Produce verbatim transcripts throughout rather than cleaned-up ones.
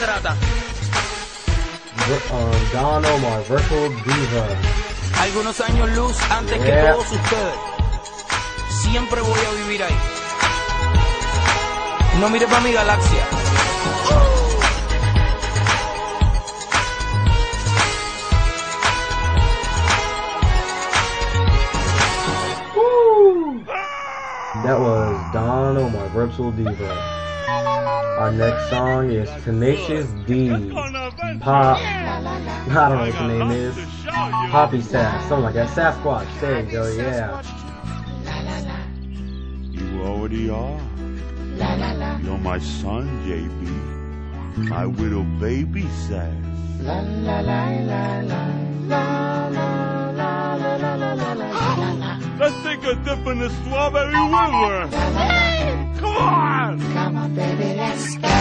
trata? Um, Don Omar, Virtual Diva. Algunos años luz antes yeah. que todos ustedes. Siempre voy a vivir ahí. No mires para mi galaxia. Woo! That was Don Omar, Virtual Diva. Our next song is Tenacious D. Pop. I don't know what the name is. Poppy Sass, something like that. Sasquatch. There you go. Yeah. You already are. You're my son, J B. My little baby Sass. Let's take a dip in the strawberry river. Come on! Come on, baby, let's go.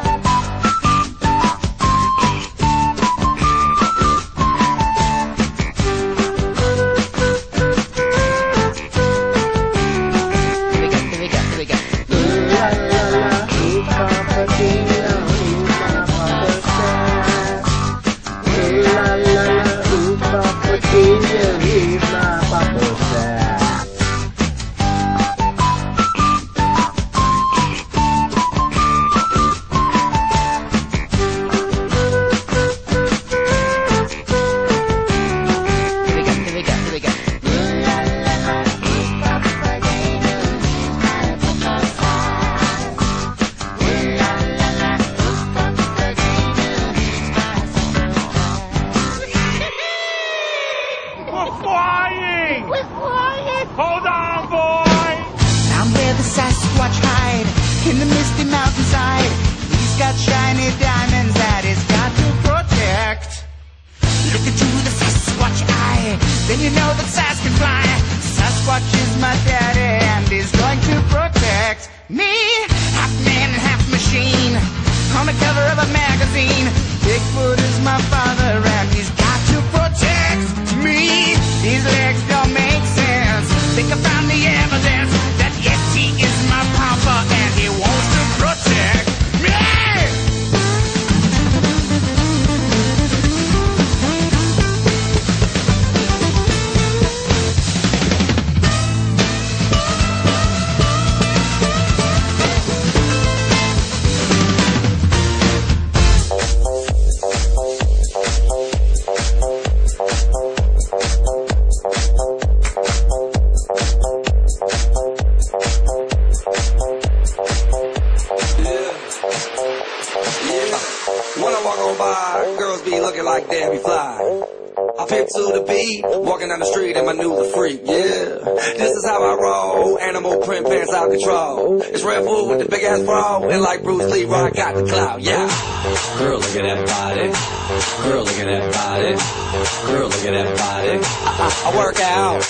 I got the clout, yeah. Girl, look at that body. Girl, look at that body. Girl, look at that body. I, I work out.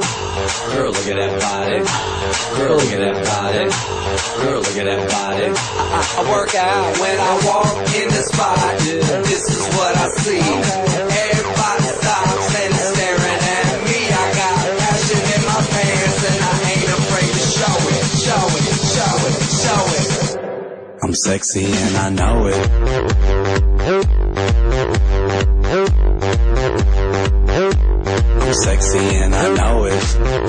Girl, look at that body. Girl, look at that body. Girl, look at that body. I, I work out when I walk in the spot. This is what I see. Everybody stops and is staring at me. I got passion in my pants and I ain't afraid to show it, show it, show it, show it. I'm sexy and I know it. I'm sexy and I know it.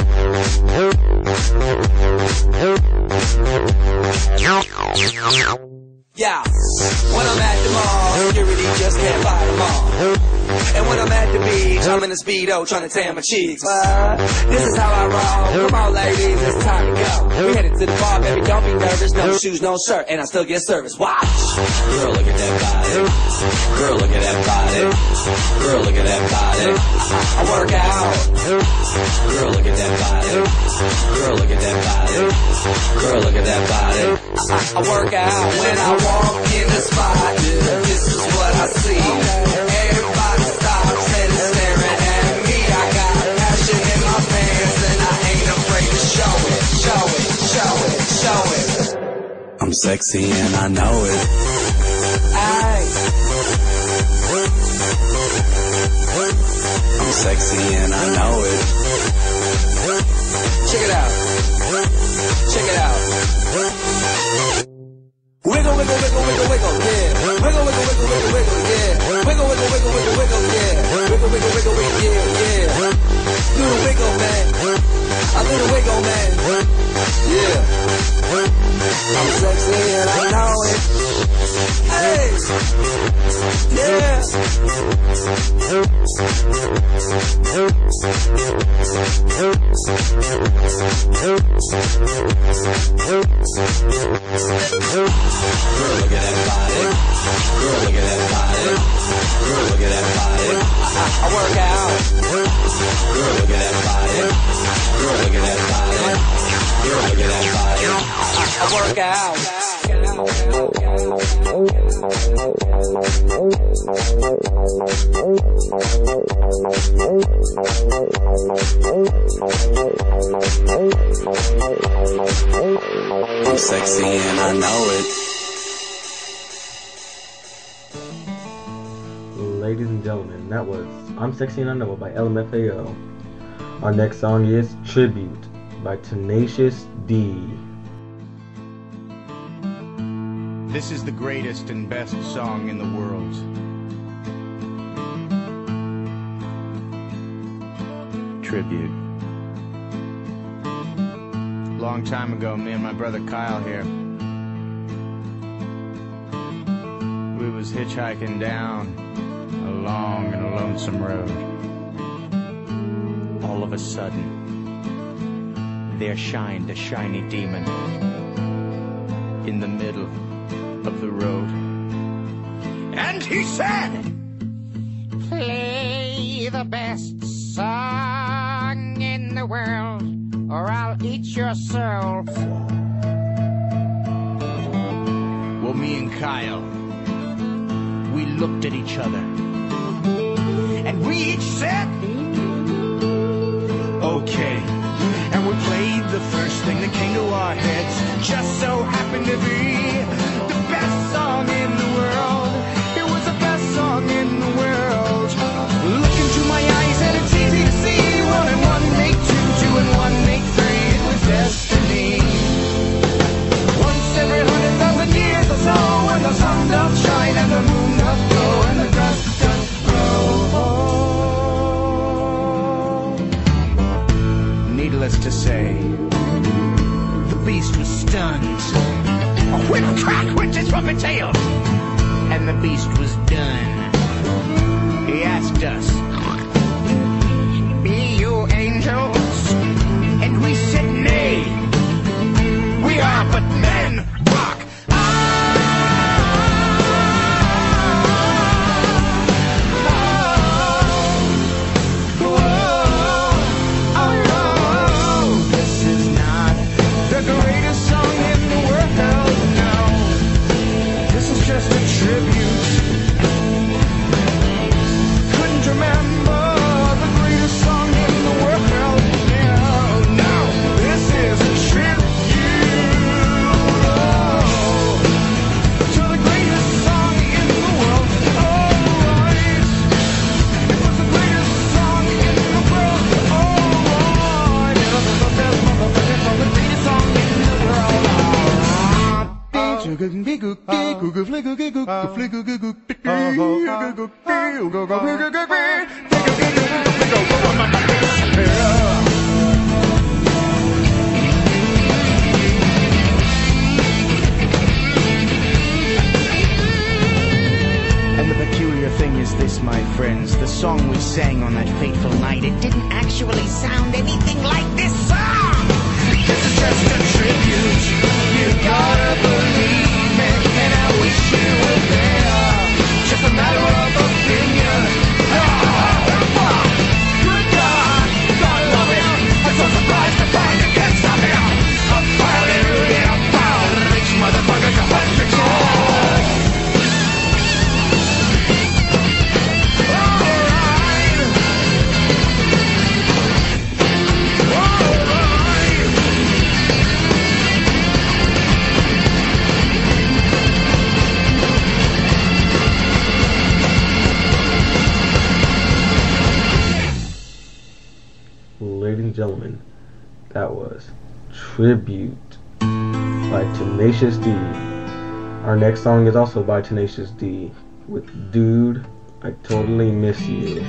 Yeah, when I'm at the mall, security just can't buy them all. And when I'm at the beach, I'm in a Speedo trying to tan my cheeks. But this is how I roll. Come on, ladies, it's time to go. We headed to the bar, baby, don't be nervous. No shoes, no shirt, and I still get service. Watch. Girl, look at that body. Girl, look at that body. Girl, look at that body. I, I work out. Girl, look at that body. Girl, look at that body. Girl, look at that body. I, I work out when I walk in the spot. This is what I see. Everybody stops and is staring at me. I got passion in my pants and I ain't afraid to show it, show it, show it, show it. I'm sexy and I know it. Aye. I'm sexy and I know it. Check it out. Check it out. Wiggle, wiggle, wiggle, wiggle, wiggle, yeah. Wiggle, wiggle, look at that body. Girl, look at that body. Girl, look at that body. I, I work out. Girl, look at that body. Girl, look at that body. Girl, look at that body. I, I work out. I'm sexy and I know it. Ladies and gentlemen, that was I'm Sexy and I Know It by L M F A O. Our next song is Tribute by Tenacious D. This is the greatest and best song in the world. Tribute. Long time ago, me and my brother Kyle here, we was hitchhiking down a long and lonesome road. All of a sudden, there shined a shiny demon in the middle of the road. And he said, play the best song in the world, or I'll eat your soul. well, me and Kyle, we looked at each other, and we each said, okay. And we played the first thing that came to our heads, just so happened to be the best song in the world. It was the best song in the world. Look into my eyes and it's easy to see. One and one make two, two and one make three. It was destiny. Once every hundred thousand years or so, when the sun doth shine and the moon doth glow and the grass doth grow. Needless to say, the beast was stunned. A whip crack went his trumpet tail, and the beast was done. He asked us, be you angels? And we said nay, we are but men. Rock. And the peculiar thing is this, my friends, the song we sang on that fateful night, it didn't actually sound anything like this song. This is just a tribute. You gotta believe it, and I wish you were there. Just a matter of opinion. Good God, God love him. I'm so surprised to find you can't stop him. A violin, a foul, rich motherfucker, a hundred years. Ladies and gentlemen, that was Tribute by Tenacious D. Our next song is also by Tenacious D with Dude, I Totally Miss You.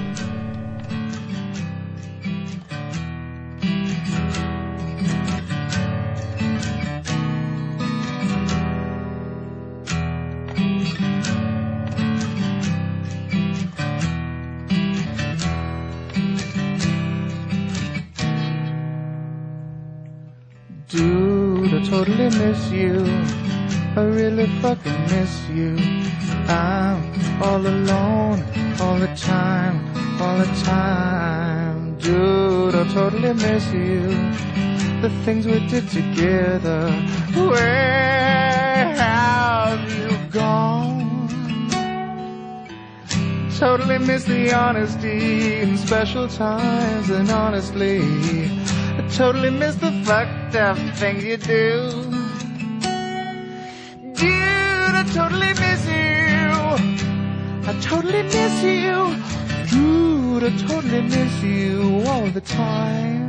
totally miss you. I really fucking miss you. I'm all alone all the time, all the time. Dude, I totally miss you. The things we did together. Where have you gone? Totally miss the honesty in special times. And honestly, I totally miss the fucked up things you do. Dude, I totally miss you. I totally miss you. Dude, I totally miss you all the time.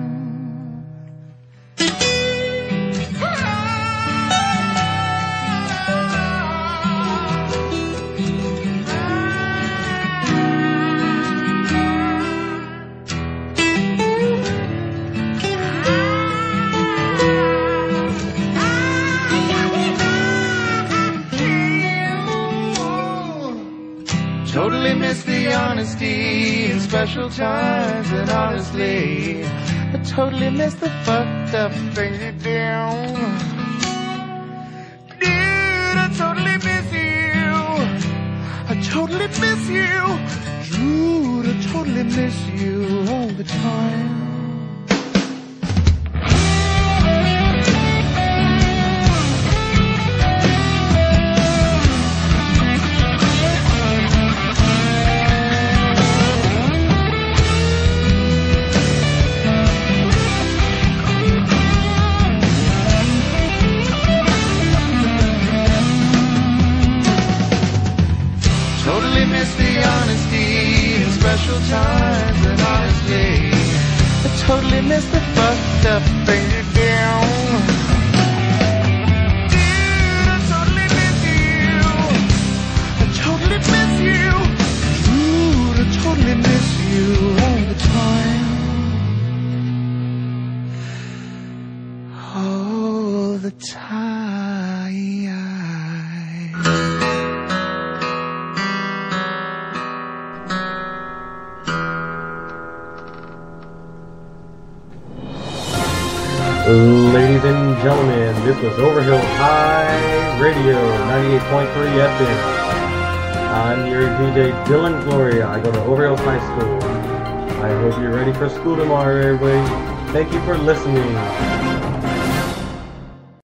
Totally miss the honesty in special times, and honestly, I totally miss the fucked up things you do. Dude, I totally miss you. I totally miss you. Dude, I totally miss you all the time. Special times, and honestly, I totally miss the fucked up things you do. Dude, I totally miss you. I totally miss you. Dude, I totally miss you all the time. All the time. Ladies and gentlemen, this was Overhills High Radio, ninety-eight point three F M. I'm your D J Dylan Gloria. I go to Overhills High School. I hope you're ready for school tomorrow, everybody. Thank you for listening.